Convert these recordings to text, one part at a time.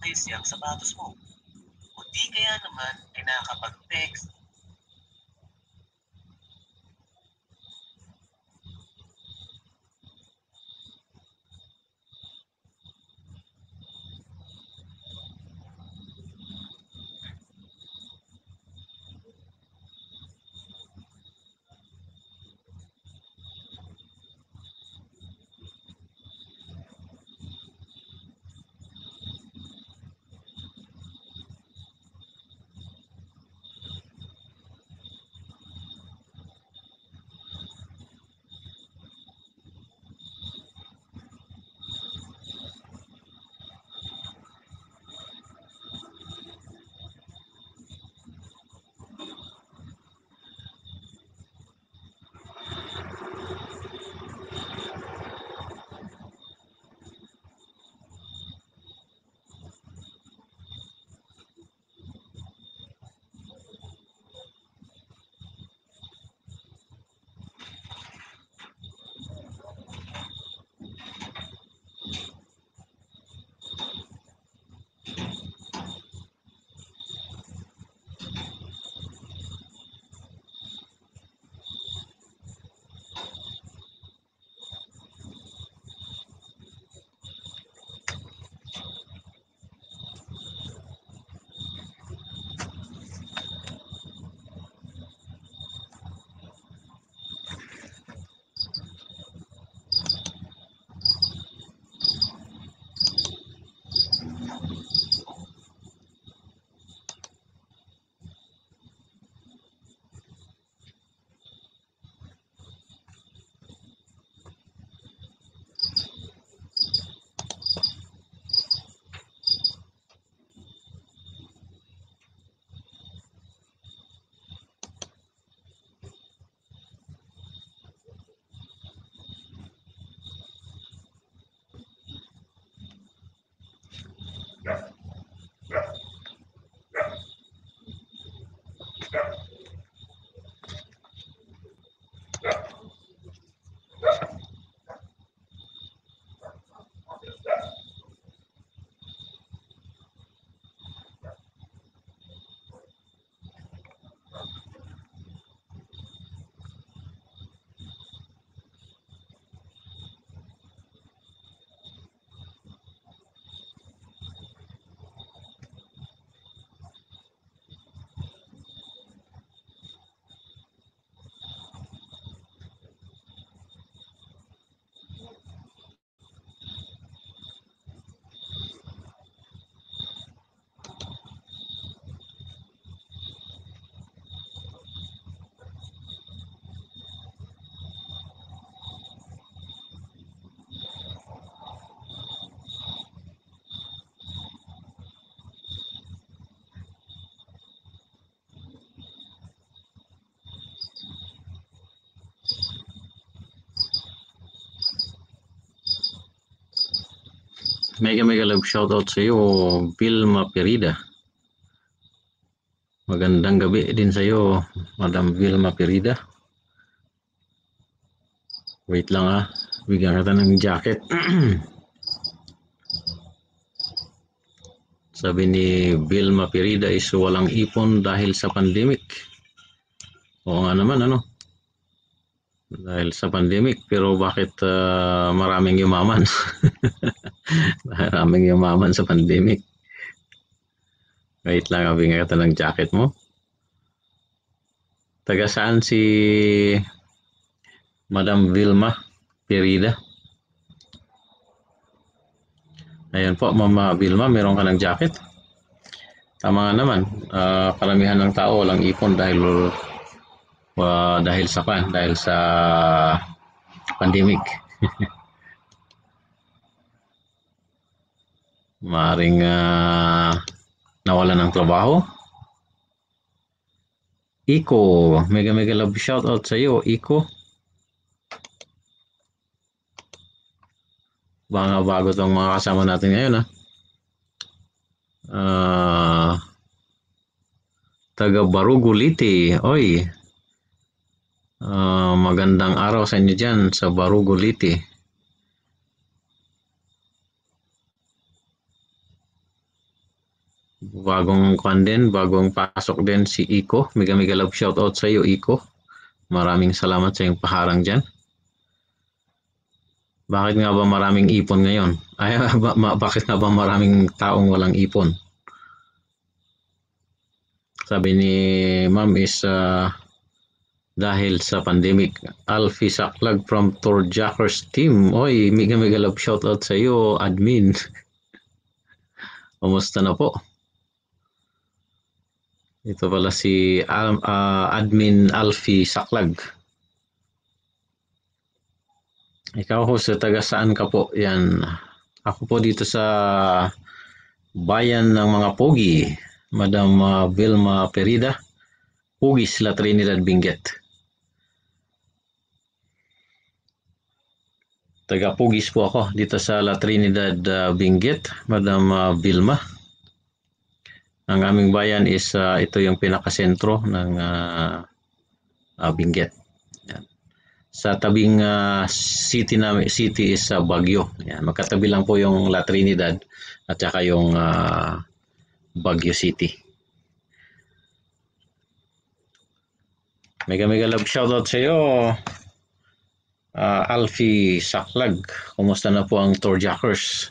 nakakayos yung sapatos mo. O di kaya naman ay nakakapag-text. Mega love shoutout sa iyo, Vilma Perida. Magandang gabi din sa iyo, Madam Vilma Perida. Wait lang ha, bigyan kita ng jacket. Sabi ni Vilma Perida is walang ipon dahil sa pandemic. Oo nga naman ano. Dahil sa pandemic, pero bakit maraming yumaman? Maraming yumaman sa pandemic. Wait lang, bigyan kita ng jacket mo. Taga saan si Madam Vilma Perida? Ayan po, Mama Vilma, meron ka ng jacket. Tama nga naman, karamihan ng tao walang ipon dahil sa pandemic. Maaring nawalan ng trabaho. Iko, mega love shoutout sa iyo, Iko. Mga bago tong mga kasama natin ngayon taga Baruguliti. Oy, magandang araw sa inyo dyan sa Baruguliti. Bagong kwan din, bagong pasok din si Iko. Mega love shoutout sa iyo, Iko. Maraming salamat sa iyong paharang dyan. Bakit nga ba maraming ipon ngayon? Ay, bakit nga ba maraming taong walang ipon? Sabi ni Ma'am is dahil sa pandemic. Alfie Saklag from Torjackers team. Oy, mega love shoutout sa iyo, admin. Kumusta na po? Ito pala si admin Alfie Saklag. Ikaw ho, sa taga saan ka po? Yan. Ako po dito sa bayan ng mga Pogi. Madam Vilma Perida. Pugis, La Trinidad, Benguet. Taga Pugis po ako dito sa La Trinidad, Benguet. Madam Vilma. Ang aming bayan is ito yung pinakasentro ng Benguet. Yan. Sa tabing city is Baguio. Yan. Magkatabi lang po yung La Trinidad at saka yung Baguio City. Mega love shoutout sa iyo, Alfie Saklag. Kumusta na po ang Torjackers?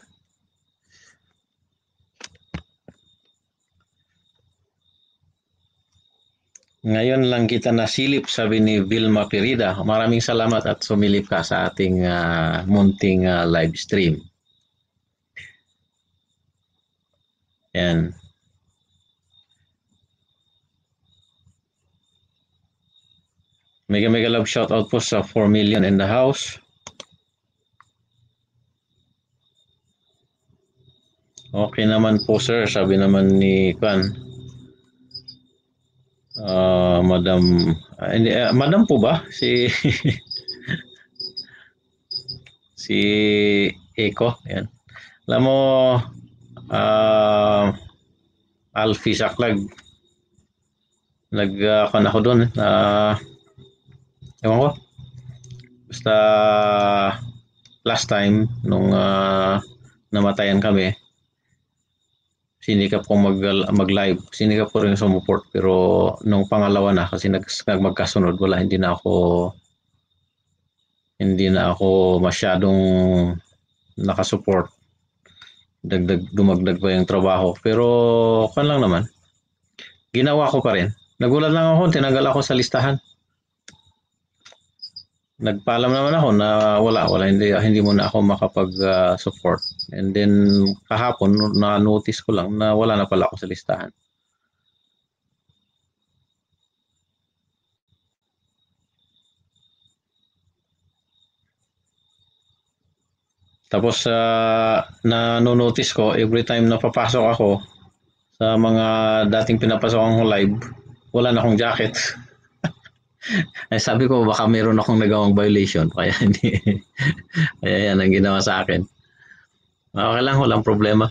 Ngayon lang kita nasilip, sabi ni Vilma Perida. Maraming salamat at sumilip ka sa ating munting live stream. Yan. Mega love shoutout po sa 4 million in the house. Okay naman po sir, sabi naman ni Kwan. Madam po ba? Si si Eko. Yan. Alam mo, Alfie Saklag, nagkon ako doon. Ewan ko. Basta last time, nung namatayan kami, sinikap kong mag-live. Sinikap ko rin sumuport. Pero nung pangalawa na, kasi magkasunod, wala, hindi na ako masyadong nakasupport. Dumagdag pa yung trabaho. Pero kan lang naman, ginawa ko pa rin. Nagulat lang ako, tinanggal ako sa listahan. Nagpaalam naman ako na wala, hindi mo na ako makapag-support. And then kahapon na-notice ko lang na wala na pala ako sa listahan. Tapos na-notice ko every time na papasok ako sa mga dating pinapasok kong live, wala na akong jacket. Ay sabi ko baka meron akong nagawang violation kaya hindi. Kaya yan ang ginawa sa akin. Okay lang, walang problema.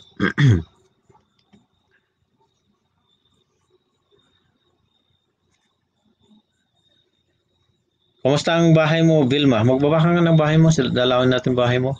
Kumusta ang bahay mo, Vilma? Magbaba ka nga ng bahay mo, dalawin natin bahay mo.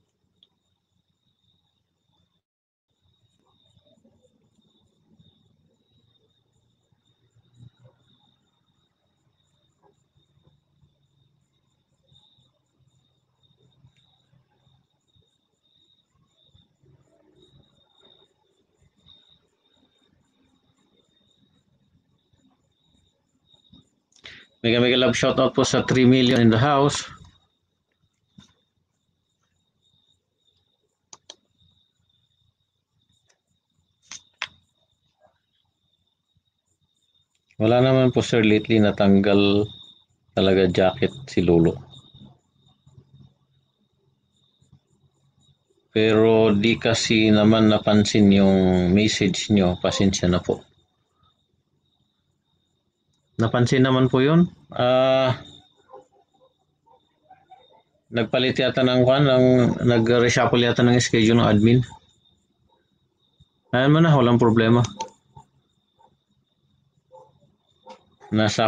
Mega love shoutout po sa 3 million in the house. Wala naman po sir, lately natanggal talaga jacket si Lolo. Pero di kasi naman napansin yung message nyo, pasensya na po. Napansin naman po yun. Nagpalit yata ng nag-reshuffle yata ng schedule ng admin. Ayan mo na, walang problema. Nasa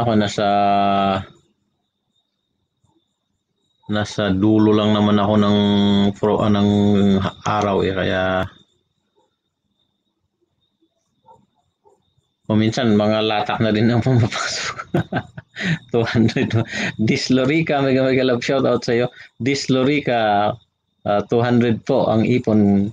dulo lang naman ako ng araw kaya O minsan, mga latak na din ang pumapasok. 200. Dislorica, mega mega love shout out sa iyo. Dislorica, 200 po ang ipon.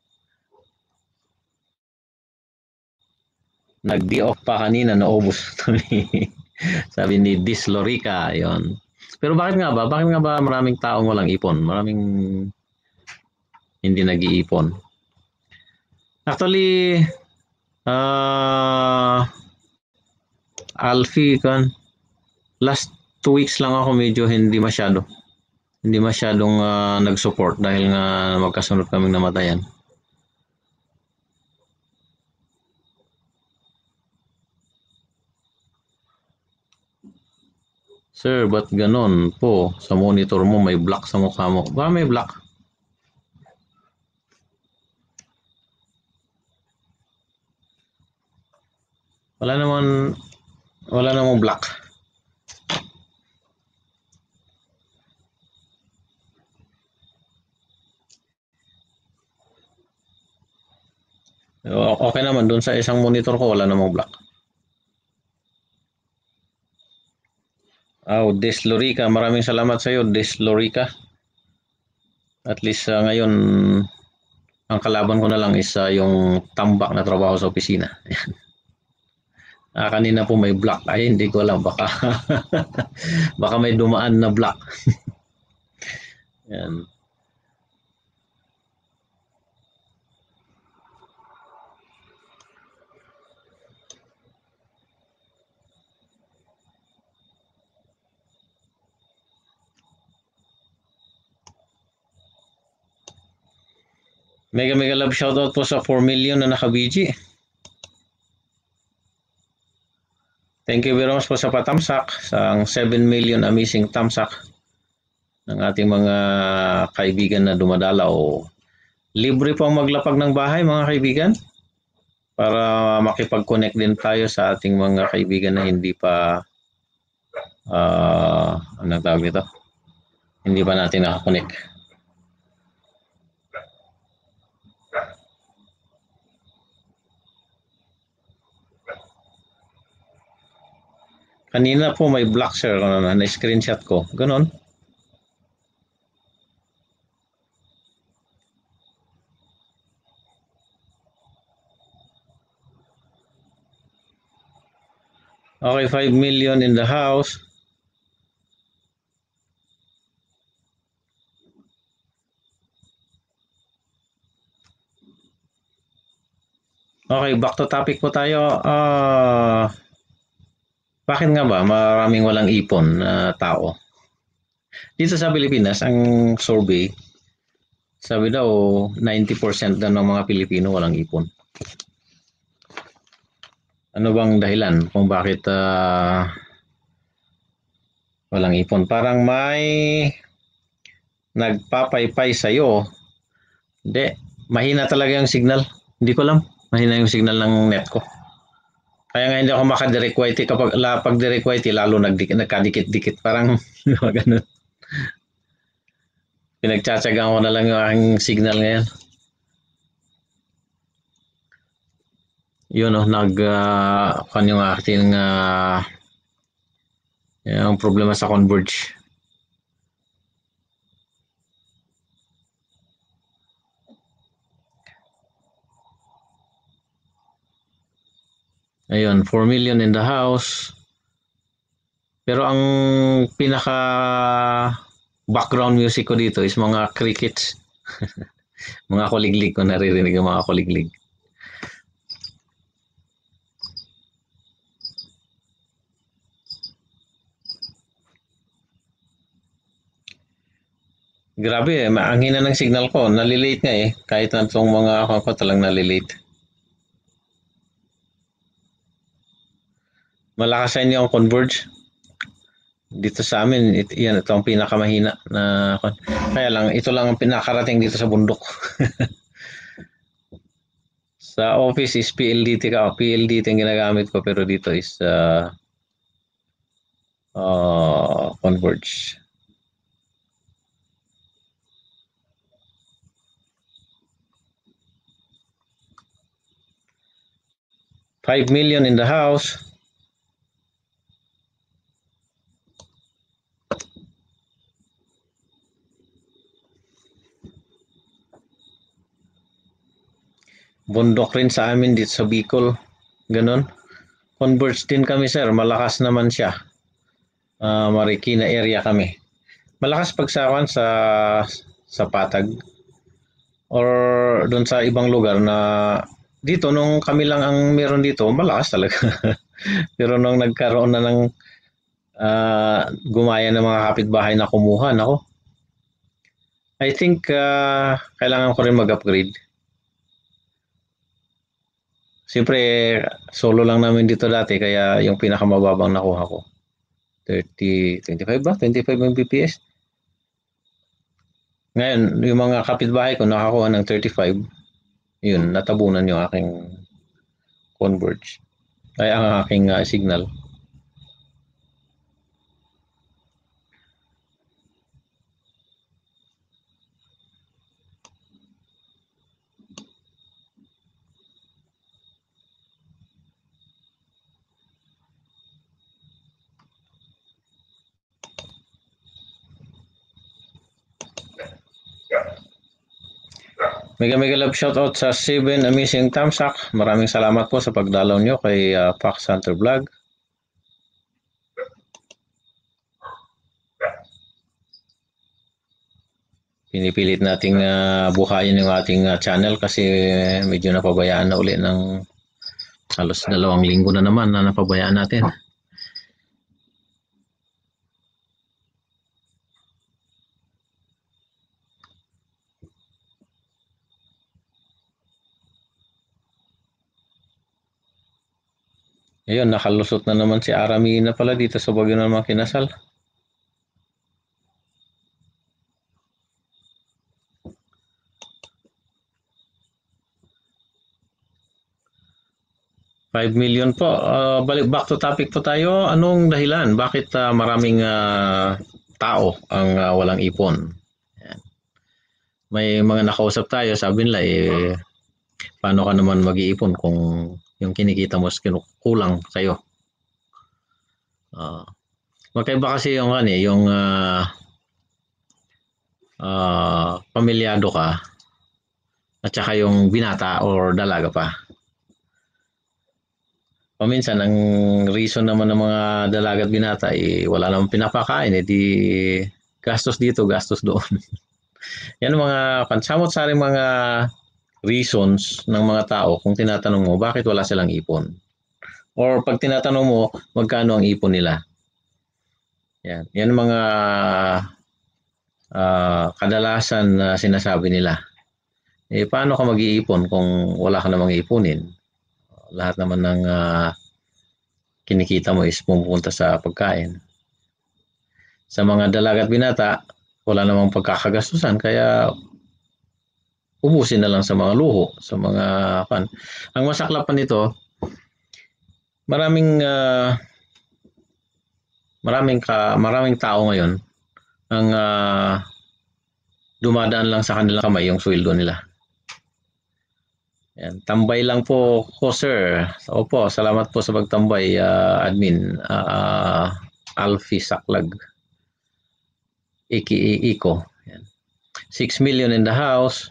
Nag-di off pa kanina, naubos. Sabi ni Dislorica, yon. Pero bakit nga ba? Bakit nga ba maraming taong walang ipon? Maraming hindi nag-iipon. Actually, Alfie, last 2 weeks lang ako medyo hindi masyadong nag-support dahil nga magkasunod kaming namatayan. Sir, ba't ganon po? Sa monitor mo may black sa mukha mo. Ba may black? Wala namang black. Okay naman, dun sa isang monitor ko wala namang black. Deslorica, maraming salamat sa iyo, Deslorica. At least ngayon, ang kalaban ko na lang is yung tambak na trabaho sa opisina. Kanina po may black. Ay, hindi ko alam. Baka, baka may dumaan na black. Yan. Mega mega love shoutout po sa 4 million na naka-BG. Thank you very much po sa patamsak, sa 7 million amazing tamsak ng ating mga kaibigan na dumadalaw. Libre po ang maglapag ng bahay mga kaibigan para makipag-connect din tayo sa ating mga kaibigan na hindi pa anong tawag dito? Hindi pa natin nakakonect. Kanina po may black sir na screenshot ko. Ganon. Okay, 5 million in the house. Okay, back to topic po tayo. Bakit nga ba maraming walang ipon na tao? Dito sa Pilipinas, ang survey, sabi daw 90% daw ng mga Pilipino walang ipon. Ano bang dahilan kung bakit walang ipon? Parang may nagpapaypay sa'yo. Hindi, mahina talaga yung signal. Hindi ko alam, mahina yung signal ng net ko. Kaya nga hindi ako maka-direct white pag direct white lalo nagkadikit-dikit parang ganun. Pinagtsatsagaan ko na lang yung aking signal ngayon. Yun yung ating yung problema sa Converge. Ayun, 4 million in the house. Pero ang pinaka background music ko dito is mga crickets. Mga kuliglig ko naririnig yung mga kuliglig. Grabe ang hina ng signal ko. Nalilate nga eh. Kahit na itong mga ako talang nalilate. Malakas sa inyo ang Converge. Dito sa amin, ito ang pinakamahina na kaya lang, ito lang ang pinakarating dito sa bundok. Sa office is PLDT ka. PLDT ang ginagamit ko pero dito is Converge. 5 million in the house. Bundok rin sa amin dito sa Bicol. Ganon. Converge din kami, sir. Malakas naman siya. Marikina area kami. Malakas pagsawan sa Patag or doon sa ibang lugar na dito nung kami lang ang meron dito, malakas talaga. Pero nung nagkaroon na ng gumaya ng mga kapitbahay na kumuha, nako. I think kailangan ko rin mag-upgrade. Siyempre, solo lang namin dito dati, kaya yung pinakamababang nakuha ko. 25 ba? 25 Mbps. Ngayon, yung mga kapitbahay ko nakakuha ng 35. Yun, natabunan yung aking converge. Ay, ang aking signal. Mega love shoutout sa 7 Amazing Tamsak. Maraming salamat po sa pagdalaw nyo kay Fox Hunter Vlog. Pinipilit nating buhayin yung ating channel kasi medyo napabayaan na uli ng halos 2 linggo na naman na napabayaan natin. Ayun, nakalusot na naman si Aramina pala dito sa Bagyo ng mga kinasal. $5 million po. Balik back to topic po tayo. Anong dahilan? Bakit maraming tao ang walang ipon? Yan. May mga nakausap tayo, sabi nila paano ka naman mag-iipon kung yung kinikita mo is kulang sa'yo. Magkaiba kasi yung yung pamilyado ka at saka yung binata or dalaga pa. Paminsan ang reason naman ng mga dalaga at binata wala namang pinapakain, di gastos dito, gastos doon. Yan ang mga pansamot-saring mga reasons ng mga tao kung tinatanong mo bakit wala silang ipon. Or pag tinatanong mo magkano ang ipon nila. Yan mga kadalasan na sinasabi nila. Paano ka mag-iipon kung wala ka namang ipunin? Lahat naman ng kinikita mo is pumupunta sa pagkain. Sa mga dalaga at binata, wala namang pagkakagastusan kaya ubusin na lang sa mga luho, sa mga pan. Ang masaklap pa nito, maraming tao ngayon ang dumadaan lang sa kanilang kamay yung sweldo nila. Yan, tambay lang po ko, sir. Opo, salamat po sa pagtambay, admin Alfie Saklag aka Iko. Yan. 6 million in the house.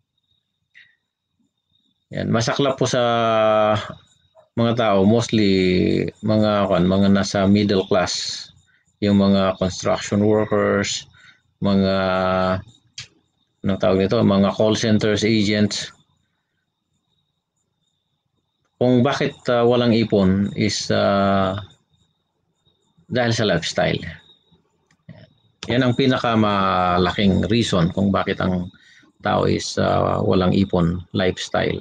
Yan, masaklap po sa mga tao, mostly mga nasa middle class, yung mga construction workers, mga mga call centers agents. Kung bakit walang ipon is dahil sa lifestyle. Yan ang pinakamalaking reason kung bakit ang tao is walang ipon, lifestyle.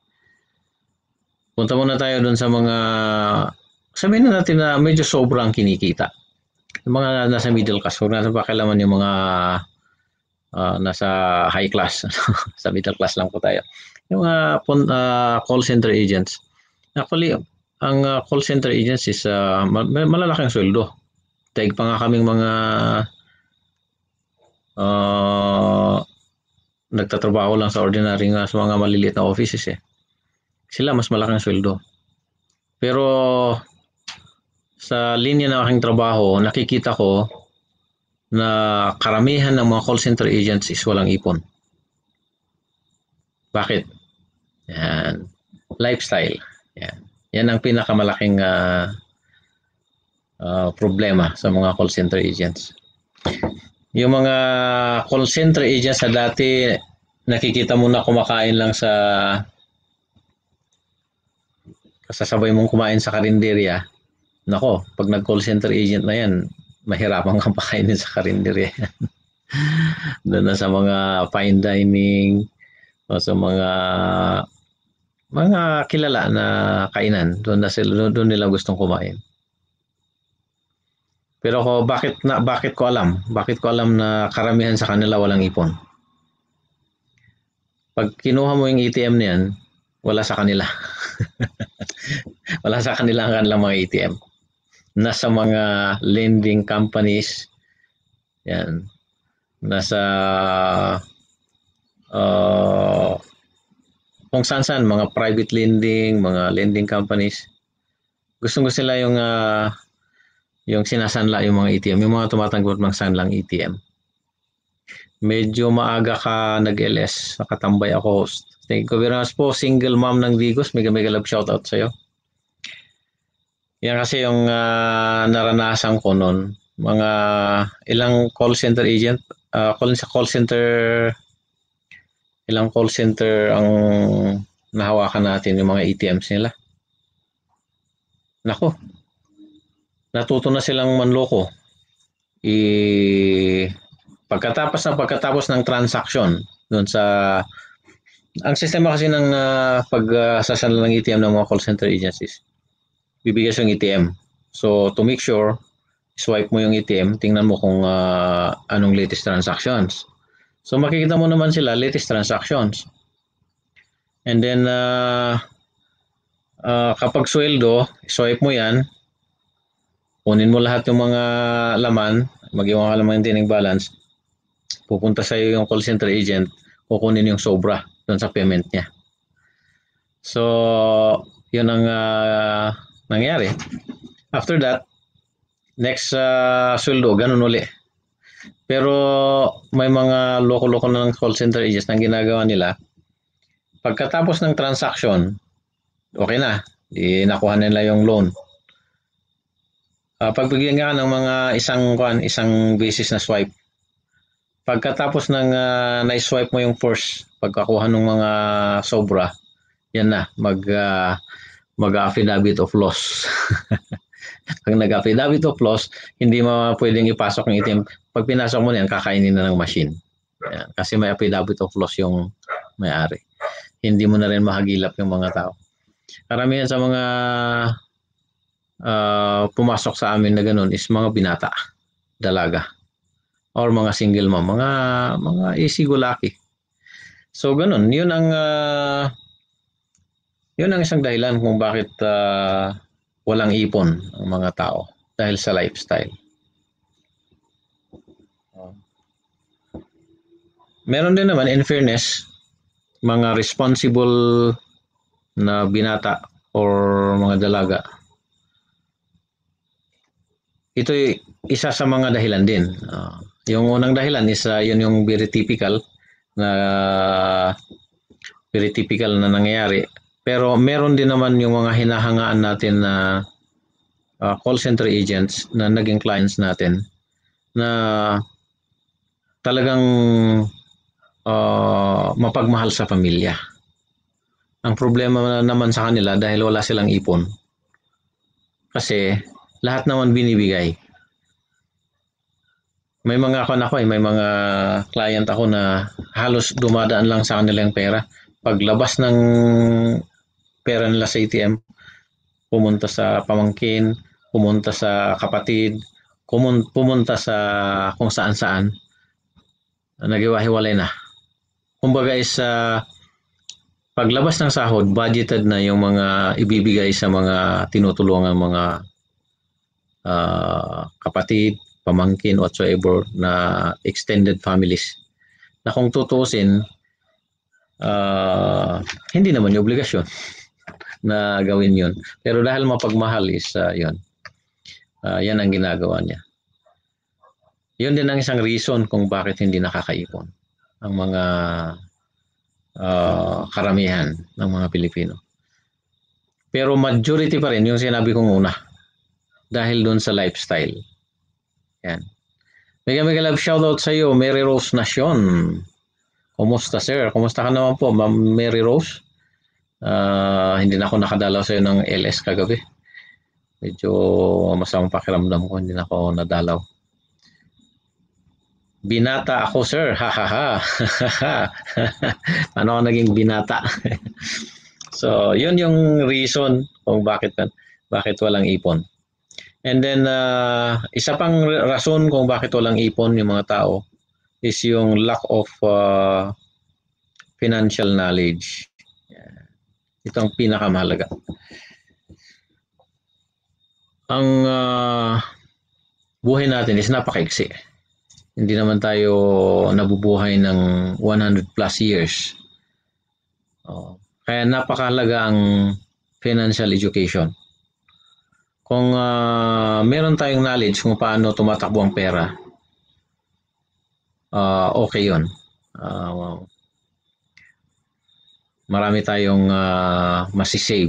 Punta muna tayo dun sa mga, sabihin na natin na medyo sobrang kinikita. Yung mga nasa middle class, huwag natin pakialaman yung mga nasa high class. Sa middle class lang po tayo. Yung mga call center agents. Actually, ang call center agents is malalaking sweldo. Daig pa nga kaming mga nagtatrabaho lang sa ordinary sa mga maliliit na offices. Sila mas malaking sweldo. Pero sa linya ng aking trabaho, nakikita ko na karamihan ng mga call center agents is walang ipon. Bakit? Yan. Lifestyle. Yan. Yan ang pinakamalaking problema sa mga call center agents. Yung mga call center agents sa dati, nakikita mo na kumakain lang sa kasasabay mong kumain sa karinderya. Nako, pag nag-call center agent na yan, mahirapan kang pakainin sa karinderya. Doon na sa mga fine dining o sa mga kilala na kainan, doon nila gustong kumain. Pero bakit ko alam na karamihan sa kanila walang ipon. Pag kinuha mo yung ATM niyan, wala sa kanila. Wala sa kanila ang kanilang mga ATM. Nasa mga lending companies, yan. Nasa kung saan mga private lending, mga lending companies. Gusto nila yung sinasanla yung mga ATM, yung mga tumatanggap ng sanlang ATM. Medyo maaga ka nag-LS, nakatambay ako. Thank you very much po, single mom ng Digos. Mega love shoutout sa'yo. Yan kasi yung naranasan ko noon. Mga ilang call center agent, ilang call center ang nahawakan natin yung mga ATMs nila. Nako, natuto na silang manloko. Pagkatapos ng transaction doon sa ang sistema kasi ng pagsasanla ng ATM ng mga call center agencies, bibigyan yung ATM. So to make sure, swipe mo yung ATM, tingnan mo kung anong latest transactions. So makikita mo naman sila latest transactions. And then kapag sweldo, swipe mo yan, kunin mo lahat yung mga laman, mag-iwan ka lang maintaining balance, pupunta sa iyo yung call center agent, kukunin yung sobra doon sa payment niya. So, yun ang nangyari. After that, next sweldo, ganun uli. Pero may mga loko-loko na ng call center agents na ginagawa nila. Pagkatapos ng transaction, okay na, nakuha nila yung loan. Pagbigyan ka ng mga isang basis na swipe. Pagkatapos ng na-swipe mo yung first, pagkakuha ng mga sobra, yan na, mag-affidavit of loss. Pag nag-affidavit of loss, hindi mo pwedeng ipasok ng ATM. Pag pinasok mo yan, kakainin na ng machine. Yan. Kasi may affidavit of loss yung may-ari. Hindi mo na rin mahagilap yung mga tao. Karamihan sa mga pumasok sa amin na ganun is mga binata, dalaga, or mga single mom, mga easy-go-lucky. So ganun, yun ang isang dahilan kung bakit walang ipon ang mga tao dahil sa lifestyle. Meron din naman, in fairness, mga responsible na binata or mga dalaga. Ito isa sa mga dahilan din. Yung unang dahilan is yun yung very typical na nangyayari. Pero meron din naman yung mga hinahangaan natin na call center agents na naging clients natin na talagang mapagmahal sa pamilya. Ang problema naman sa kanila dahil wala silang ipon. Kasi lahat naman binibigay. May mga client ako na halos dumadaan lang sa kanila yung pera. Paglabas ng pera nila sa ATM, pumunta sa pamangkin, pumunta sa kapatid, pumunta sa kung saan-saan, nagiwahiwalay na. Kumbaga is paglabas ng sahod, budgeted na yung mga ibibigay sa mga tinutulungan mga kapatid, pamangkin, whatsoever na extended families. Na kung tutuusin, hindi naman yung obligasyon. na gawin yun. Pero dahil mapagmahal is yun. Yan ang ginagawa niya. Yun din ang isang reason kung bakit hindi nakakaipon ang mga karamihan ng mga Pilipino. Pero majority pa rin yung sinabi kong una dahil doon sa lifestyle. Yan. Mega love shoutout sa iyo, Mary Rose Nacion. Kumusta sir? Kumusta ka naman po, Ma'am Mary Rose? Hindi na ako nakadalaw sa iyo ng LS kagabi. Medyo masamang pakiramdam ko, hindi na ako nadalaw. Binata ako sir, hahaha. Ano ako naging binata? So, yun yung reason kung bakit walang ipon. And then, isa pang rason kung bakit walang ipon yung mga tao is yung lack of financial knowledge. Ito ang pinakamahalaga. Ang buhay natin is napakaiksi. Hindi naman tayo nabubuhay ng 100 plus years. Kaya napakahalaga ang financial education. Kung meron tayong knowledge kung paano tumatakbo ang pera, okay yun. Marami tayong masisave.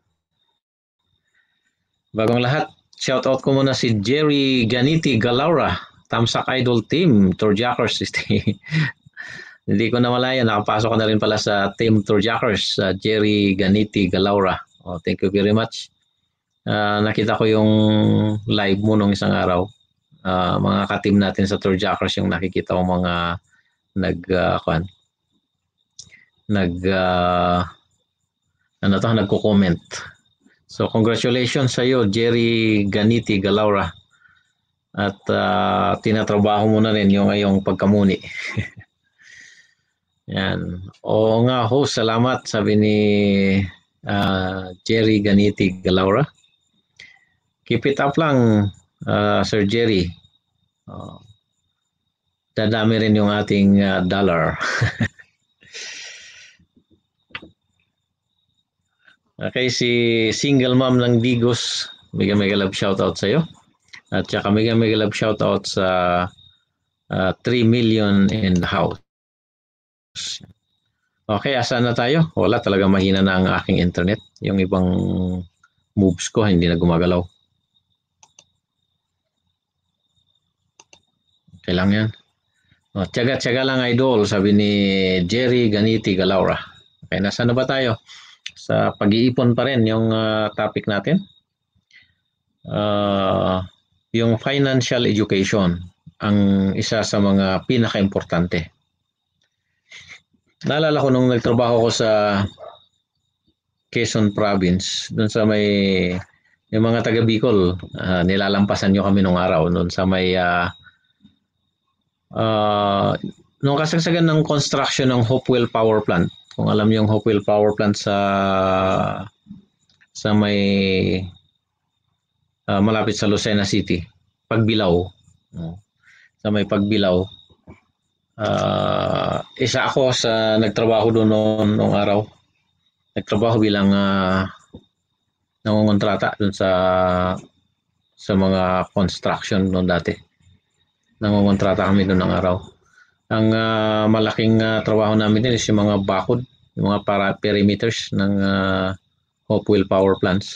Bagong lahat, shoutout ko muna si Jerry Ganiti Galaura, Tamsak Idol Team, Turjackers. Hindi ko na malaya, nakapasok ko na rin pala sa Team Turjackers, Jerry Ganiti Galaura. Thank you very much. Nakita ko yung live mo nung isang araw. Mga ka-team natin sa Turjackers yung nakikita ko mga nagko-comment. So congratulations sa iyo, Jerry Ganiti Galaura. At tinatrabaho mo na rin yung ngayong pagkamuni. Yan. Oo nga host, salamat sabi ni Jerry Ganiti Galaura. Keep it up lang, Sir Jerry. Dadami rin yung ating dollar. Okay, si single mom ng Digos, mega love shoutout sa iyo. At saka mega love shoutout sa 3 million in the house. Okay, asa na tayo? Wala, talaga mahina na ang aking internet. Yung ibang moves ko hindi na gumagalaw. Okay lang yan. Tiyaga-tiyaga lang idol, sabi ni Jerry Ganiti Galaura. Okay, nasa na ba tayo? Sa pag-iipon pa rin yung topic natin. Yung financial education ang isa sa mga pinaka-importante. Naalala ko nung nagtrabaho ko sa Quezon Province, doon sa may yung mga taga Bicol, nilalampasan nyo kami nung araw doon sa may nung kasagsagan ng construction ng Hopewell Power Plant. Kung alam niyo yung Hopewell Power Plant sa may malapit sa Lucena City, Pagbilao. Sa may Pagbilao. Isa ako sa nagtrabaho doon noong araw. Nagtrabaho bilang nangungontrata doon sa mga construction noon dati. Nangungontrata kami doon ng araw. Ang malaking trabaho namin din is yung mga bakod, yung mga perimeters ng Hopewell Power Plants.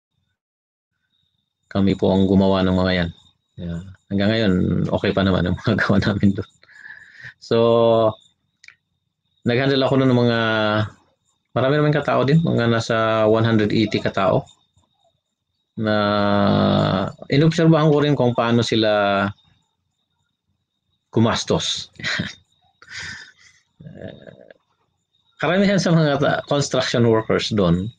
Kami po ang gumawa ng mga yan. Yeah. Hanggang ngayon, okay pa naman ang mga gawa namin doon. So, nag-handle ako ng mga, marami naman katao din, mga nasa 180 katao na inobserbahan ko rin kung paano sila gumastos. Karamihan sa mga construction workers doon,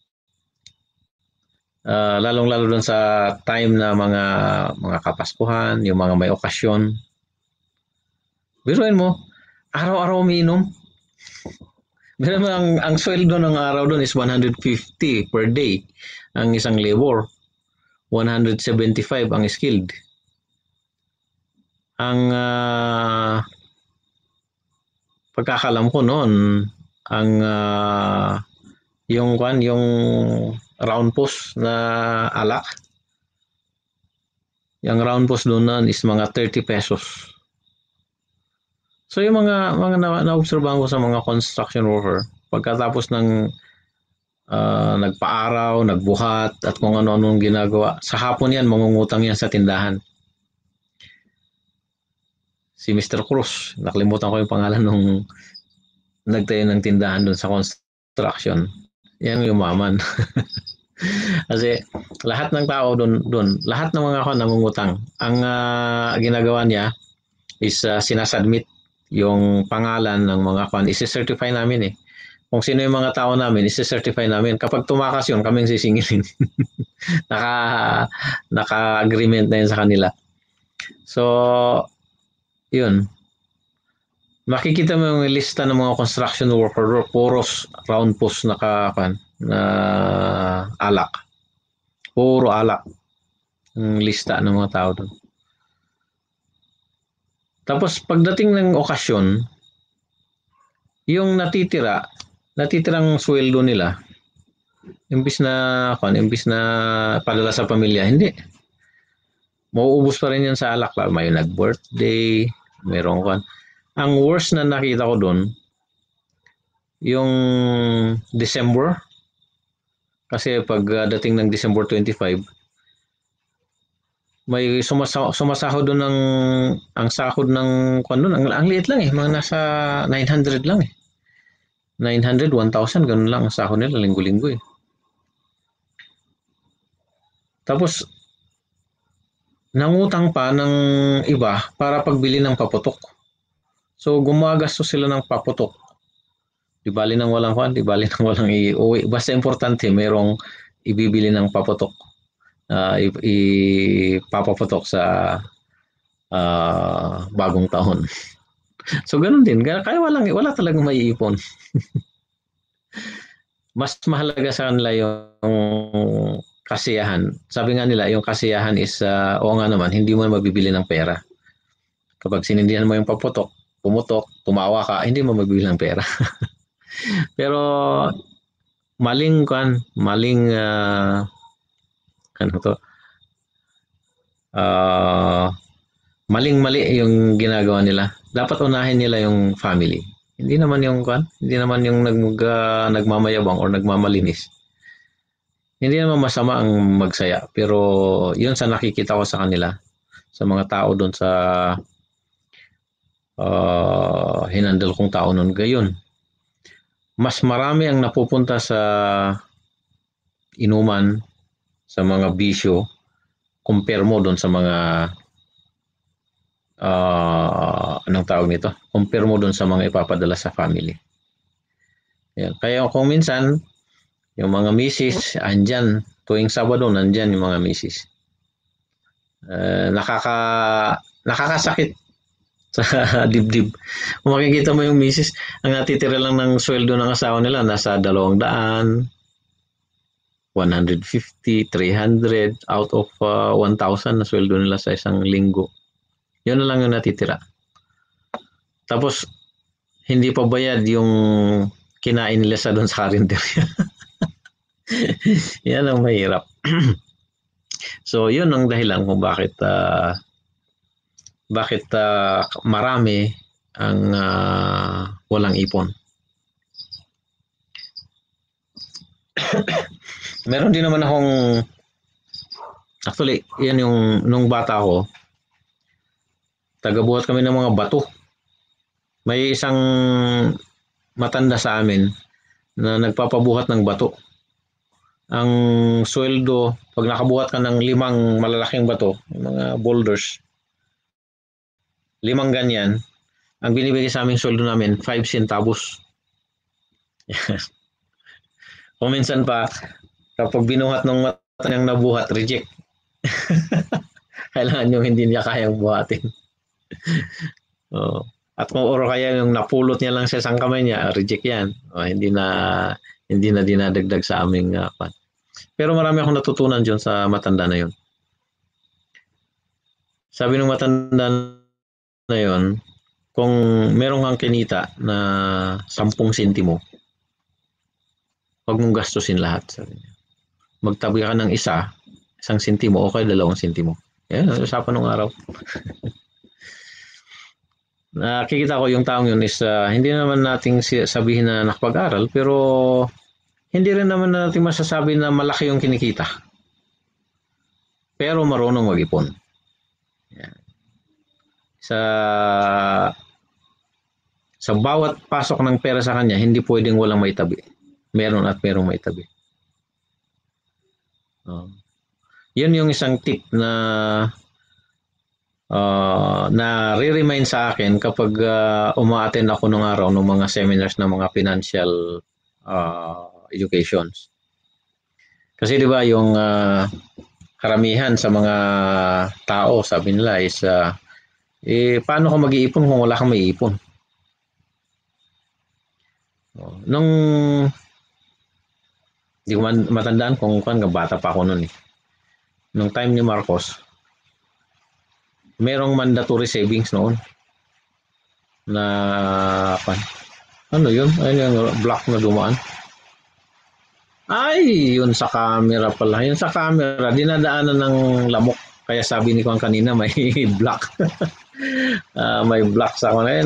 lalong-lalo doon sa time na mga Kapaskuhan, yung mga may okasyon. Biruin mo, araw-araw umiinom. Biruin mo, ang sweldo ng araw doon is 150 per day. Ang isang labor, 175 ang skilled. Ang pagkakalam ko noon, yung round post na alak. Yung round post doon is mga 30 pesos. So yung mga na-obserbahan ko sa mga construction worker, pagkatapos ng nagpaaraw, nagbuhat, at kung ano-anong ginagawa, sa hapon yan, mangungutang yan sa tindahan. Si Mr. Cruz, nakalimutan ko yung pangalan nung nagtayo ng tindahan doon sa construction. Yan yung yumaman. Kasi lahat ng tao doon, lahat ng mga nangungutang. Ang ginagawa niya is sinasubmit yung pangalan ng mga isi-certify namin eh. Kung sino yung mga tao namin, isi-certify namin. Kapag tumakas yun, kaming sisingilin. Naka-agreement na yun sa kanila. So, yun. Makikita mo yung lista ng mga construction worker, puros round post na alak. Puro alak. Yung lista ng mga tao doon. Tapos pagdating ng okasyon, yung natitirang sweldo nila, imbis na padala sa pamilya, hindi. Mauubos pa rin yan sa alak. May nag-birthday, mayroong kan. Ang worst na nakita ko doon, yung December, kasi pag dating ng December 25, may sumasahod doon ang sahod ng ang liit lang eh, mga nasa 900 lang eh. 900, 1,000, ganun lang ang sahod nila linggo-linggo eh. Tapos nangutang pa ng iba para pagbili ng paputok. So gumagastos sila ng paputok. Di bali nang walang iuwi. Basta importante merong ibibili ng paputok. Ipapaputok sa bagong taon. So ganun din, kaya wala talagang maiipon. Mas mahalaga sa kanila yung kasiyahan. Sabi nga nila, yung kasiyahan is, oo nga naman, hindi mo mabibili ng pera. Kapag sinindihan mo yung paputok, pumutok, tumawa ka, hindi mo mabibili ng pera. Pero maling maling-mali yung ginagawa nila. Dapat unahin nila yung family. Hindi naman yung nagmamayabang or nagmamalinis. Hindi naman masama ang magsaya, pero yun sa nakikita ko sa kanila, sa mga tao doon sa hinandle kong tao noon, gayon. Mas marami ang napupunta sa inuman, sa mga bisyo, compare mo doon sa mga anong tawag nito? Compare mo doon sa mga ipapadala sa family. Yan. Kaya kung minsan, yung mga misis, andyan. Tuwing Sabado, nandyan yung mga misis. Nakakasakit sa dibdib. Kung makikita mo yung misis, ang natitira lang ng sweldo ng asawa nila, nasa 200, 150, 300 out of 1,000 na sweldo nila sa isang linggo. Yun na lang yung natitira. Tapos, hindi pa bayad yung kinain nila sa doon sa karinderya. Yan ang mahirap. So, yun ang dahilan kung bakit marami ang walang ipon. Meron din naman akong, actually, yan yung nung bata ko, tagabuhat kami ng mga bato. May isang matanda sa amin na nagpapabuhat ng bato. Ang sweldo, pag nakabuhat ka ng 5 malalaking bato, mga boulders, 5 ganyan, ang binibigay sa aming sweldo namin, 5 centavos. Kung minsan pa, kapag binuhat ng mata niyang nabuhat, reject. Kailangan yung hindi niya kayang buhatin. At kung oro kaya yung napulot niya lang sa isang kamay niya, reject yan. Hindi na dinadagdag sa aming Pero marami akong natutunan dyan sa matanda na yun. Sabi ng matanda na yun, kung meron kang kinita na 10 sentimo, Huwag mong gastusin lahat. Sabi niya. Magtabi ka ng isang sentimo o kaya 2 sentimo. Yan, usapan ng araw. Nakikita ko yung taong yun is hindi naman nating sabihin na nakapag-aral pero hindi rin naman natin masasabi na malaki yung kinikita. Pero marunong mag-ipon. Yan. Sa bawat pasok ng pera sa kanya, hindi pwedeng walang maitabi. Meron at merong maitabi. Yun yung isang tip na re-remind sa akin kapag uma-attend ako nung araw ng mga seminars ng mga financial educations. Kasi di ba yung karamihan sa mga tao, sabi nila is paano ka mag-iipon kung wala kang maiipon? Nung di ko matandaan kung bata pa ako noon eh. Nung time ni Marcos, merong mandatory savings noon na ano yun? Ayun yung block na dumaan. Ay, yun sa camera pala. Yun sa camera, dinadaanan ng lamok. Kaya sabi ni Kwan kanina, may block. May block sa akin.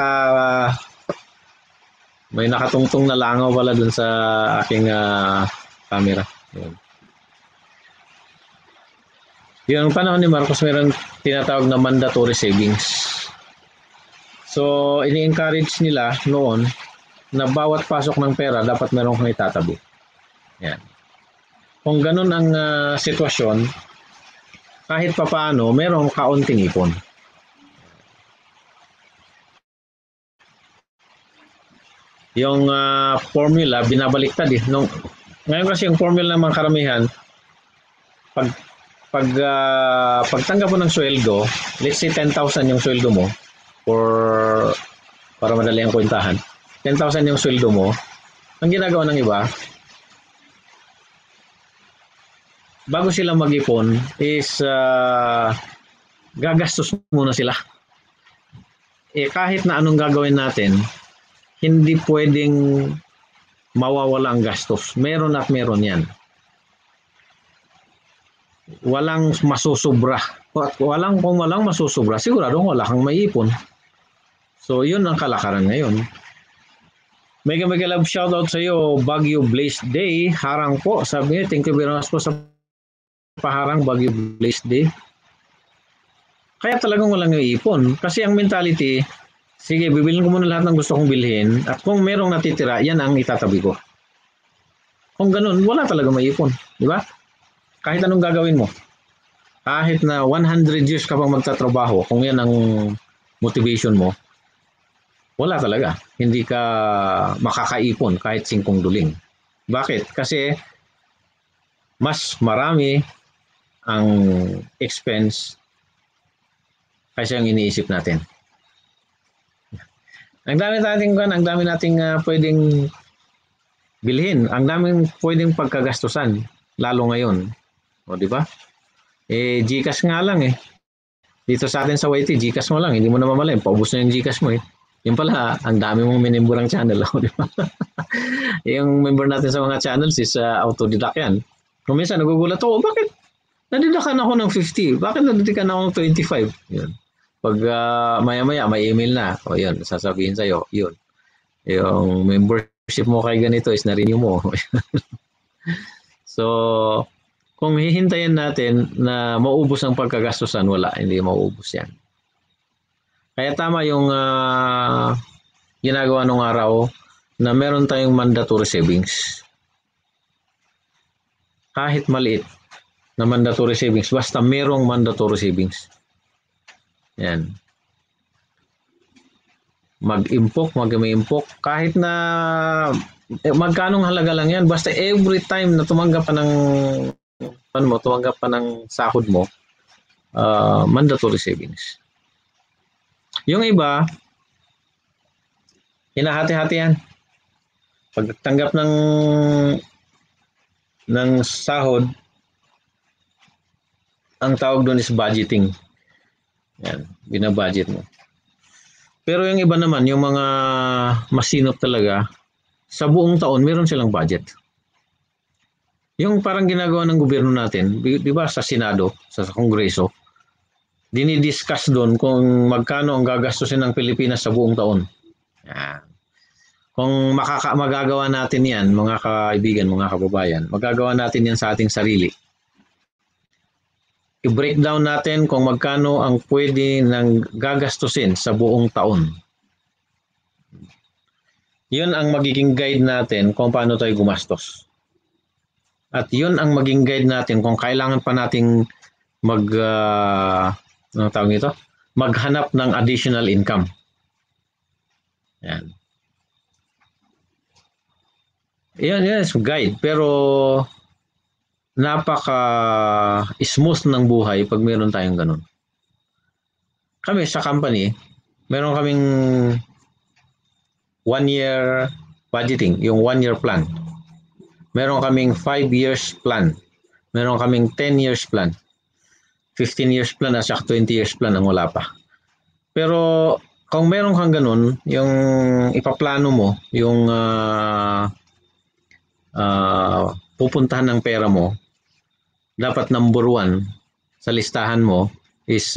May nakatungtong na langaw pala dun sa aking camera. Yun. Yung panahon ni Marcos, mayroong tinatawag na mandatory savings. So, ini-encourage nila noon na bawat pasok ng pera, dapat merong kang itatabi. Yan. Kung ganun ang sitwasyon, kahit papaano, merong kaunting ipon. Yung formula, binabaliktad eh. Ngayon kasi yung formula ng mga karamihan, pagtanggap mo ng sweldo, let's say 10,000 yung sweldo mo, para madali ang kwentahan, 10,000 yung sweldo mo, ang ginagawa ng iba, bago sila mag-ipon is gagastos muna sila. Kahit na anong gagawin natin, hindi pwedeng mawawala ang gastos. Meron at meron yan. Walang masusubra. Kung walang masusubra, siguradong wala kang maiipon. So, yun ang kalakaran ngayon. Mega love shoutout sa iyo, Baguio Blaze Day. Harang po. Sabi niya, thank you very much po sa paharang Baguio Blaze Day. Kaya talagang walang iipon. Kasi ang mentality, sige, bibilin ko muna lahat ng gusto kong bilhin at kung merong natitira, yan ang itatabi ko. Kung ganun, wala talaga maiipon. Di ba? Kahit anong gagawin mo. Kahit na 100 years ka pang magtatrabaho, kung yan ang motivation mo, wala talaga. Hindi ka makakaipon kahit 5 duling. Bakit? Kasi mas marami ang expense kaysa yung iniisip natin. Ang dami nating pwedeng bilhin. Ang daming pwedeng pagkagastusan, lalo ngayon. O, di ba? GCash nga lang eh. Dito sa atin sa YT, GCash mo lang. Hindi mo na mamalayan. Paubos na yung GCash mo eh. Yung pala, ang dami mong minimburang channel. Di ba? Yung member natin sa mga channels is autodidact yan. Kung minsan nagugulat ako, bakit nadidakan ako ng 50? Bakit nadidakan ako ng 25? Yun. Pag maya-maya, may email na. O yun, sasabihin sa'yo, yun. Yung membership mo kay ganito is na-renew mo. So, kung hihintayin natin na maubos ang pagkagastusan, wala, hindi maubos yan. Kaya tama yung ginagawa nung araw na meron tayong mandatory savings. Kahit maliit na mandatory savings, basta merong mandatory savings. Yan. Mag-impok, kahit na magkanong halaga lang yan, basta every time na tumanggap ka ng sahod mo, mandatory savings. Yung iba, hinahati-hati yan. Pagtanggap ng sahod, ang tawag doon is budgeting. Yan, binabudget mo. Pero yung iba naman, yung mga masinop talaga, sa buong taon, meron silang budget. Yung parang ginagawa ng gobyerno natin, di ba sa Senado, sa Kongreso, dinidiscuss doon kung magkano ang gagastusin ng Pilipinas sa buong taon. Yan. Kung magagawa natin yan, mga kaibigan, mga kababayan, magagawa natin yan sa ating sarili. I-breakdown natin kung magkano ang pwede ng gagastusin sa buong taon. Yun ang magiging guide natin kung paano tayo gumastos. At yun ang maging guide natin kung kailangan pa nating anong tawag nito? Maghanap ng additional income. Yan. Yan is guide. Pero napaka-smooth ng buhay pag meron tayong ganun. Kami sa company, meron kaming 1-year budgeting, yung 1-year plan. Meron kaming 5 years plan. Meron kaming 10 years plan. 15 years plan at 20 years plan ang wala pa. Pero kung meron kang ganun, yung ipaplano mo, yung pupuntahan ng pera mo, dapat number 1 sa listahan mo is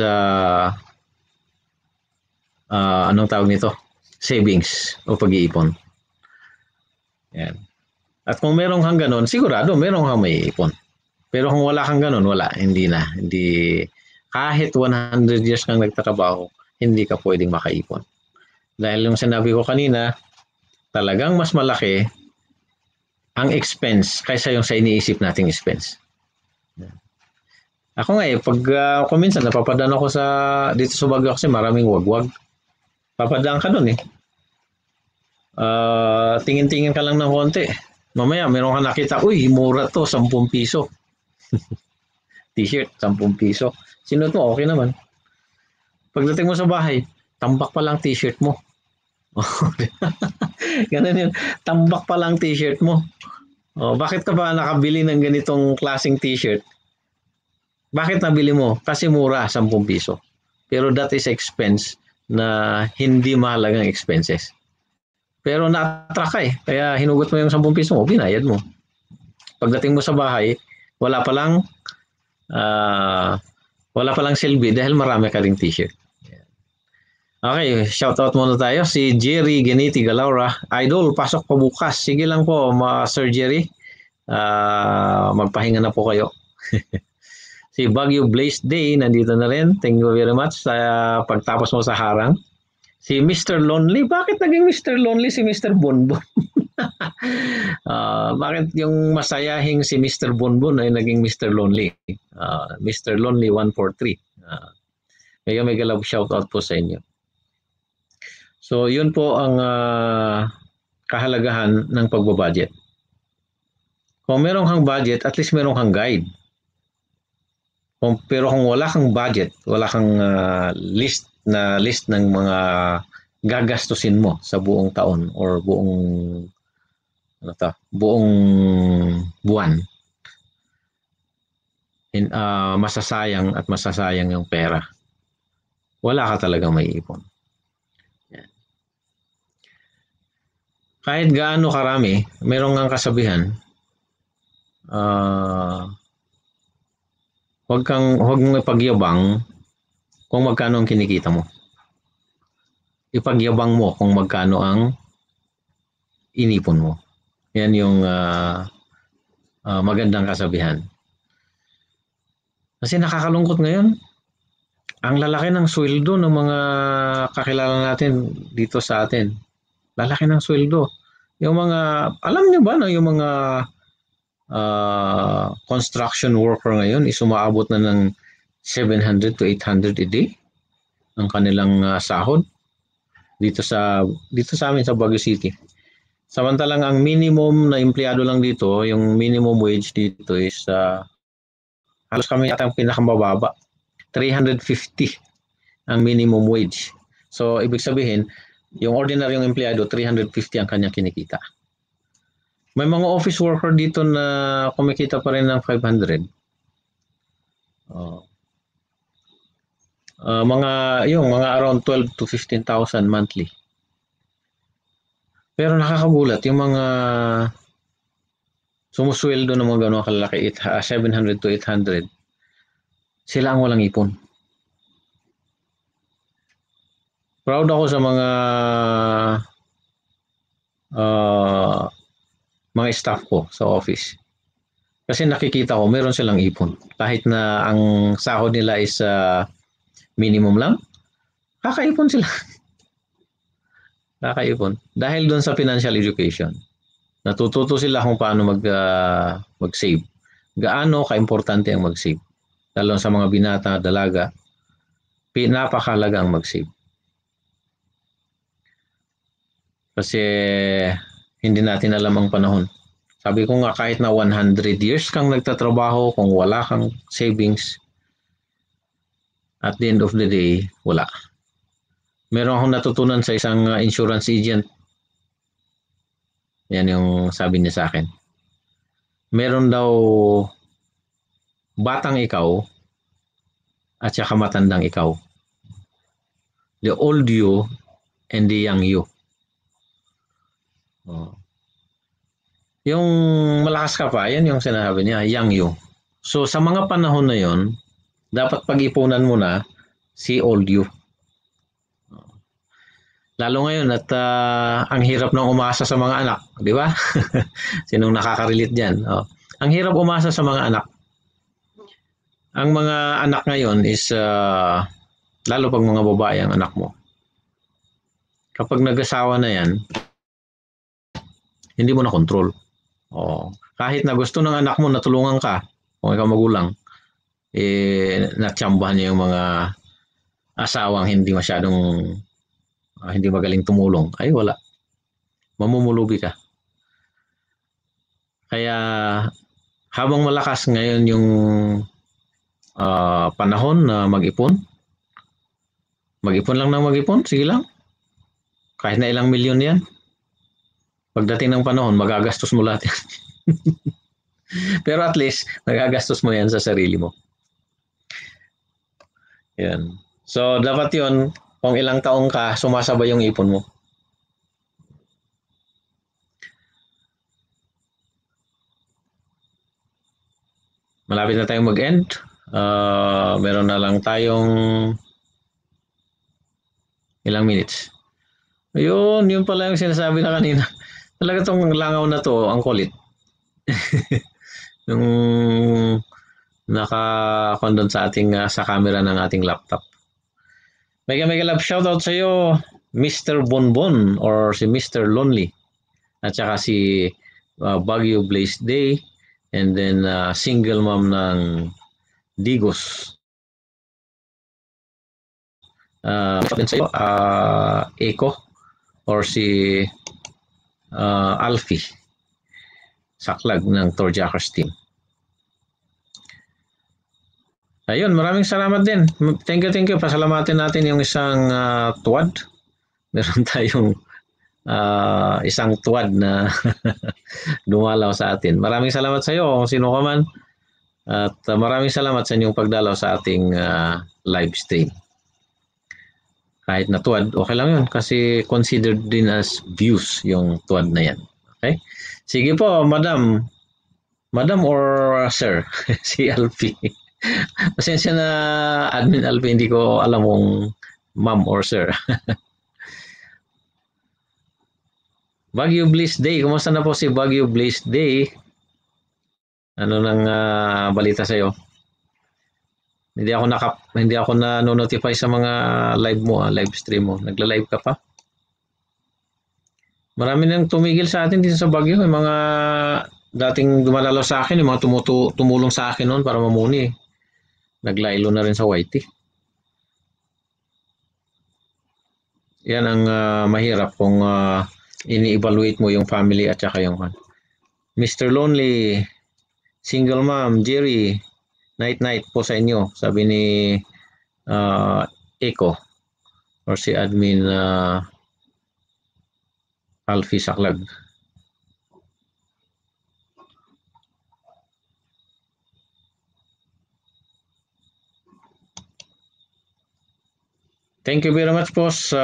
anong tawag nito? Savings o pag-iipon. Yan. At kung meron kang ganun, sigurado meron kang may ipon. Pero kung wala kang ganun, wala. Hindi na. Hindi, kahit 100 years kang nagtatrabaho, hindi ka pwedeng makaipon. Dahil yung sinabi ko kanina, talagang mas malaki ang expense kaysa yung sa iniisip nating expense. Ako nga pag kung minsan napapadaan ako dito sa Baguio kasi maraming wagwag. Papadaan ka dun tingin-tingin ka lang ng konti. Mamaya meron ka nakita, uy, mura to, 10 piso. T-shirt, 10 piso. Sino to? Okay naman. Pagdating mo sa bahay, tambak pa lang t-shirt mo. Ganun yun. Tambak pa lang t-shirt mo. Bakit ka ba nakabili ng ganitong klaseng t-shirt? Bakit nabili mo? Kasi mura, 10 piso. Pero that is expense na hindi mahalagang expenses. Pero na-attract ka kaya hinugot mo yung 10 piso mo, binayad mo. Pagdating mo sa bahay, wala pa lang silbi dahil marami ka ring t-shirt. Okay, shoutout muna tayo. Si Jerry Geniti Galaura. Idol, pasok pa bukas. Sige lang po, Sir Jerry. Magpahinga na po kayo. Si Baguio Blaze Day, nandito na rin. Thank you very much sa pagtapos mo sa harang. Si Mr. Lonely, bakit naging Mr. Lonely si Mr. Bonbon? Bakit yung masayahing si Mr. Bonbon ay naging Mr. Lonely? Mr. Lonely 143. Mega love shoutout po sa inyo. So, yun po ang kahalagahan ng pagbabudget. Kung meron kang budget, at least meron kang guide. Pero kung wala kang budget, wala kang list ng mga gagastusin mo sa buong taon or buong buwan, masasayang yung pera. Wala ka talagang may ipon. Yan. Kahit gaano karami, merong ang kasabihan, huwag mong ipagyabang kung magkano ang kinikita mo. Ipagyabang mo kung magkano ang inipon mo. Yan yung magandang kasabihan. Kasi nakakalungkot ngayon. Ang lalaki ng sweldo ng mga kakilala natin dito sa atin. Lalaki ng sweldo. Yung mga, alam niyo ba na yung mga construction worker ngayon is umaabot na ng 700 to 800 a day ang kanilang sahod dito sa amin sa Baguio City. Samantalang ang minimum na empleyado lang dito, yung minimum wage dito is halos kami yata ang pinakamababa. 350 ang minimum wage. So ibig sabihin, yung ordinaryong empleyado 350 ang kanyang kinikita. May mga office worker dito na kumikita pa rin ng 500. Mga around 12 to 15,000 monthly. Pero nakakagulat yung mga sumusweldo ng mga gano'ng kalaki, 700 to 800, sila ang walang ipon. Proud ako sa mga staff ko sa office. Kasi nakikita ko, meron silang ipon. Kahit na ang sahod nila is minimum lang, kakaipon sila. Kakaipon. Dahil doon sa financial education, natututo sila kung paano mag-save. Gaano ka-importante ang mag-save. Lalo sa mga binata, dalaga, napakahalaga ang mag-save. Kasi hindi natin alam ang panahon. Sabi ko nga, kahit na 100 years kang nagtatrabaho, kung wala kang savings, at the end of the day, wala. Meron akong natutunan sa isang insurance agent. Yan yung sabi niya sa akin. Meron daw batang ikaw at saka matandang ikaw. The old you and the young you. Yung malakas ka pa, yan yung sinasabi niya, young you. So sa mga panahon na yon, dapat pag-ipunan mo na si old you. Lalo ngayon at ang hirap nang umasa sa mga anak, di ba? Sinong nakaka-relate diyan? Ang hirap umasa sa mga anak. Ang mga anak ngayon is lalo pag mga babae ang anak mo. Kapag nag-asawa na yan, hindi mo na control. Kahit na gusto ng anak mo na tulungan ka, kung ikaw magulang, natsambahan niya yung mga asawang hindi masyadong hindi magaling tumulong. Ay wala. Mamumulubi ka. Kaya habang malakas ngayon yung panahon na mag-ipon lang ng mag-ipon, sige lang. Kahit na ilang milyon yan. Pagdating ng panahon, magagastos mo lahat yan. Pero at least, magagastos mo yan sa sarili mo. Yan. So, dapat yun, kung ilang taong ka, sumasabay yung ipon mo. Malapit na tayong mag-end. Meron na lang tayong ilang minutes. Ayun, yun pala yung sinasabi na kanina. Talaga tong langaw na to, ang kulit. Yung naka-condon sa ating sa camera ng ating laptop. Mega love shoutout sa iyo, Mr. Bonbon or si Mr. Lonely. At saka si Baguio Blaze Day and then single mom ng Digos. Sa iyo, Eko or si Alfie Saklag ng Torjackers team. Ayun, maraming salamat din. Thank you. Pasalamatin natin yung isang tuwad. Meron tayong isang tuwad na dumalaw sa atin. Maraming salamat sa iyo kung sino ka man. At maraming salamat sa inyong pagdalaw sa ating live stream. Kahit na tuwad, okay lang yun kasi considered din as views yung tuwad na yan. Okay? Sige po, madam. Madam or sir? Si Alfie. Pasensya na, Admin Alfie, hindi ko alam kung ma'am or sir. Baguio Bliss Day. Kumusta na po si Baguio Bliss Day? Ano nang balita sa'yo? Hindi ako na-notify sa mga live mo, live stream mo. Nagla-live ka pa? Marami nang tumigil sa atin dito sa Baguio. Yung mga dating dumalalo sa akin, yung mga tumulong sa akin noon para mamuni. Naglailo na rin sa YT. Yan ang mahirap kung ini-evaluate mo yung family at saka yung Mr. Lonely, single mom, Jerry, night po sa inyo, sabi ni Eko or si admin Alfie Saklag. Thank you very much po sa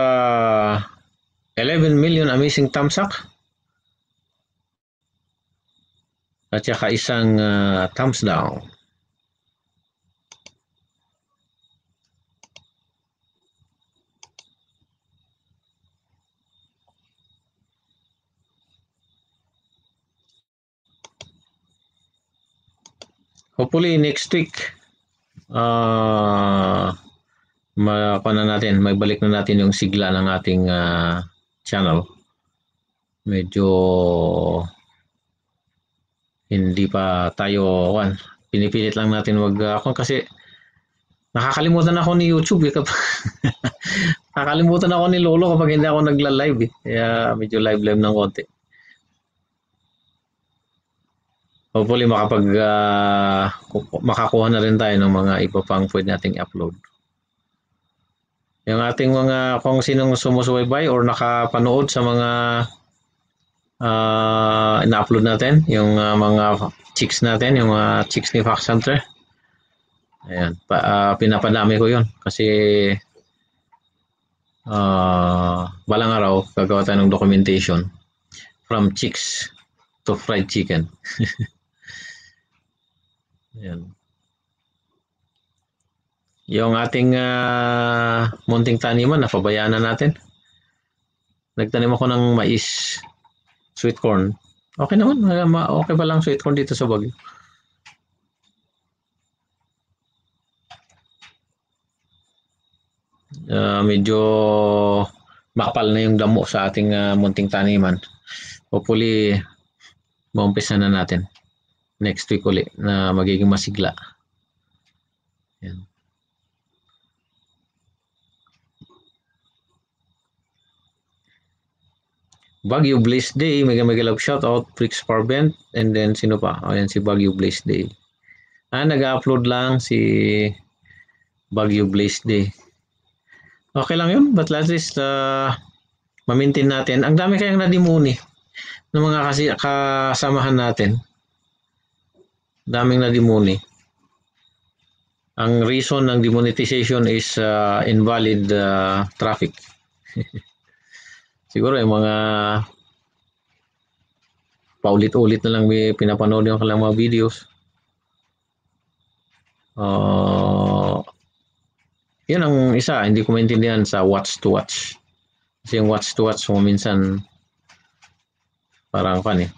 11 million amazing thumbs up. at saka isang thumbs down. Hopefully next week may balik na natin yung sigla ng ating channel. Medyo hindi pa tayo pinipilit lang natin kasi nakakalimutan ako ni YouTube nakakalimutan ako ni Lolo kapag hindi ako nagla-live kaya medyo live ng konti. Hopefully makakuha na rin tayo ng mga iba pang pwede nating upload. Yung ating mga kung sinong sumusubaybay or nakapanood sa mga ina-upload natin, yung mga chicks natin, yung mga chicks ni Fox Hunter. Ayan, pinapadami ko yun kasi balang araw gagawa tayo ng documentation from chicks to fried chicken. Ayan. Yung ating munting taniman, napabayaan na natin. Nagtanim ako ng mais, sweet corn. Okay naman, okay pa lang sweet corn dito sa Baguio. Medyo makapal na yung damo sa ating munting taniman. Hopefully, maumpisa na natin next week ulit na magiging masigla. Yan. Baguio Blaze Day, mega love shout out, Prix Parvent, and then sino pa? Ayan si Baguio Blaze Day. Nag-upload lang si Baguio Blaze Day. Okay lang yun, but at least ma-maintain natin. Ang dami kayang nadimuni ng mga kasamahan natin. Daming nadimuni. Ang reason ng demonetization is invalid traffic. Siguro yung mga paulit-ulit na lang may pinapanood yung kanilang mga videos. Yan ang isa, hindi ko maintindihan sa watch to watch. Kasi yung watch to watch mo minsan parang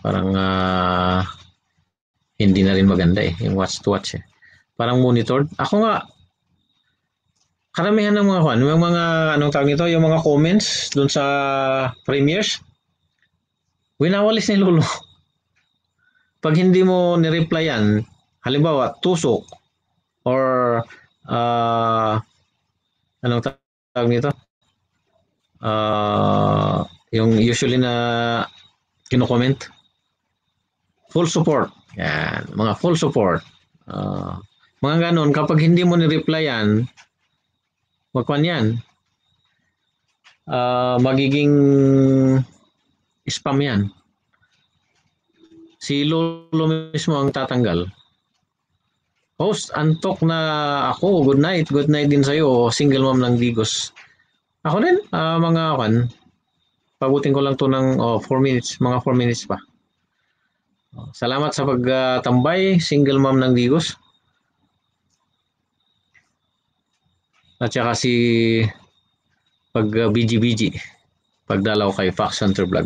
hindi na rin maganda yung watch to watch Parang monitored. Ako nga, karamihan ng yung mga anong tawag nito, yung mga comments dun sa premieres, winawalis ni Lolo. Pag hindi mo ni-replyan, halimbawa, tusok, or anong tawag nito? Yung usually na kino-comment, full support. Yan, mga full support. Mga ganon, kapag hindi mo ni-replyan, wagwan yan. Magiging spam yan. Si Lolo mismo ang tatanggal. Host, antok na ako. Good night. Good night din sa'yo. Single mom ng Digos. Ako din, pagutin ko lang to ng 4 minutes. Mga 4 minutes pa. Salamat sa pagtambay. Single mom ng Digos. At saka si BG pagdalaw kay Fox Hunter Vlog.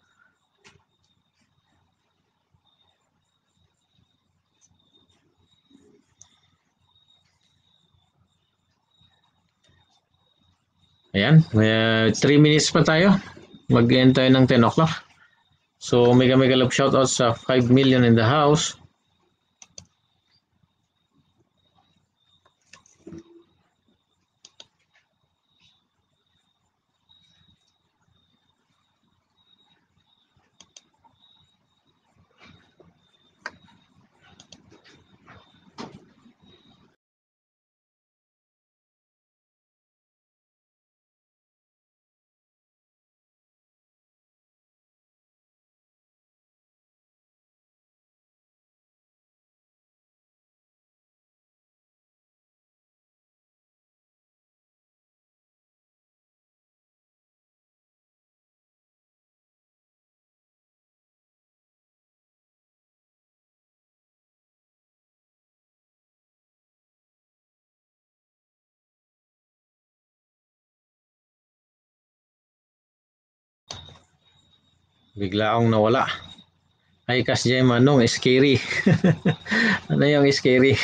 Ayan, 3 minutes pa tayo. Mag-end tayo ng 10 o'clock. So, mega love shoutout sa 5 million in the house. Bigla akong nawala. Ay, Kas Gemma, nung scary. Ano yung scary?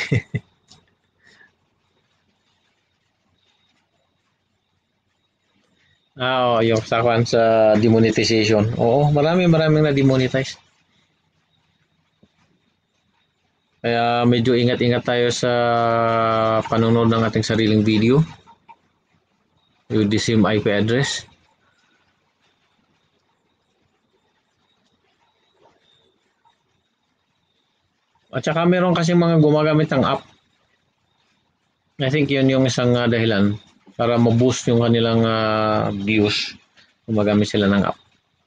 Oo, yung sa demonetization. Oo, maraming na-demonetize. Kaya medyo ingat-ingat tayo sa panonood ng ating sariling video. Yung the same IP address. At saka meron kasi mga gumagamit ng app. I think yun yung isang dahilan para ma-boost yung kanilang views. Gumagamit sila ng app.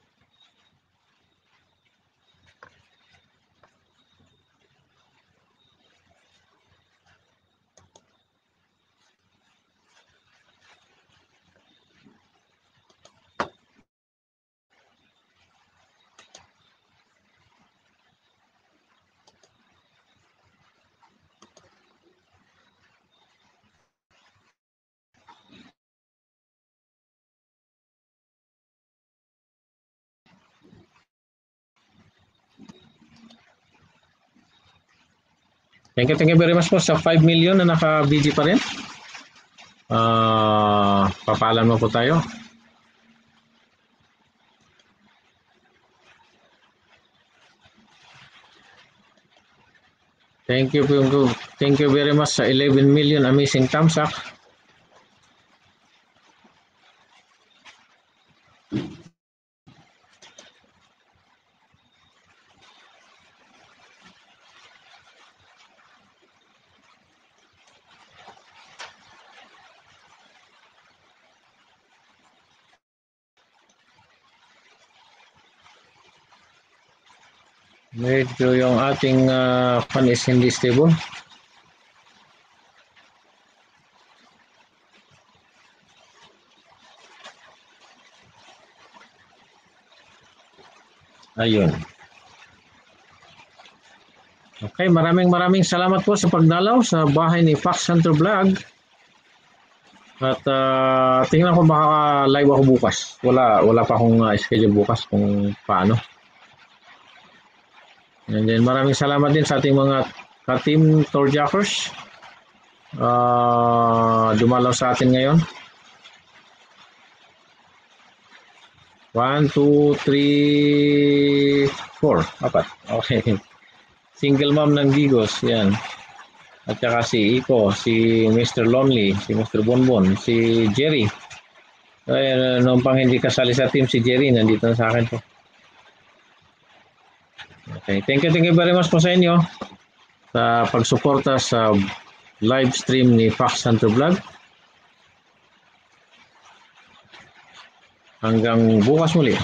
Thank you very much po sa 5 million na naka-BG pa rin. Papaalam na po tayo. Thank you very much sa 11 million amazing thumbs up. Medyo yung ating fan is hindi stable. Ayun. Okay, maraming salamat po sa pagdalaw sa bahay ni Fox Hunter Vlog. At tingnan ko baka live ako bukas. Wala pa akong schedule bukas kung paano. And then maraming salamat din sa ating mga ka-team Tourjackers. Dumalaw sa atin ngayon. 1, 2, 3, 4. Apat. Okay. Single mom ng Gigos. Yan. At saka si Iko, si Mr. Lonely, si Mr. Bonbon, si Jerry. Ay, noong pang hindi kasali sa team si Jerry, nandito na sa akin po. Okay, thank you very much po sa inyo sa pagsuporta sa live stream ni Fox Hunter Vlog. Hanggang bukas muli.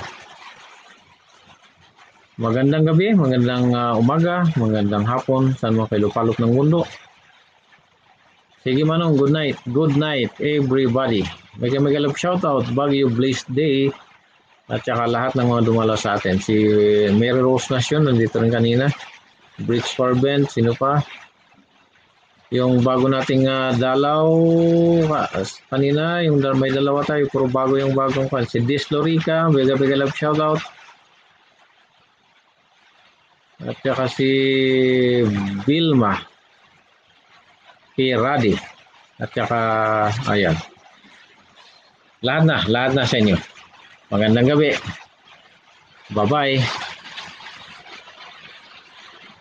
Magandang gabi, magandang umaga, magandang hapon, saan mo kayo lupalop ng mundo. Sige Manong, good night. Good night everybody. Mega love shoutout, Baguio Blessed Day. At saka lahat ng mga dumalaw sa atin. Si Mary Rose Nation, nandito rin kanina. Bridge Farbent, sino pa? Yung bago nating dalaw kanina, yung may dalawa tayo, puro bago yung bagong kan. Si Dis Lorica, mega love shoutout. At saka si Vilma Piradi. At saka, ayan. Lahat na sa inyo. Magandang gabi. Bye-bye.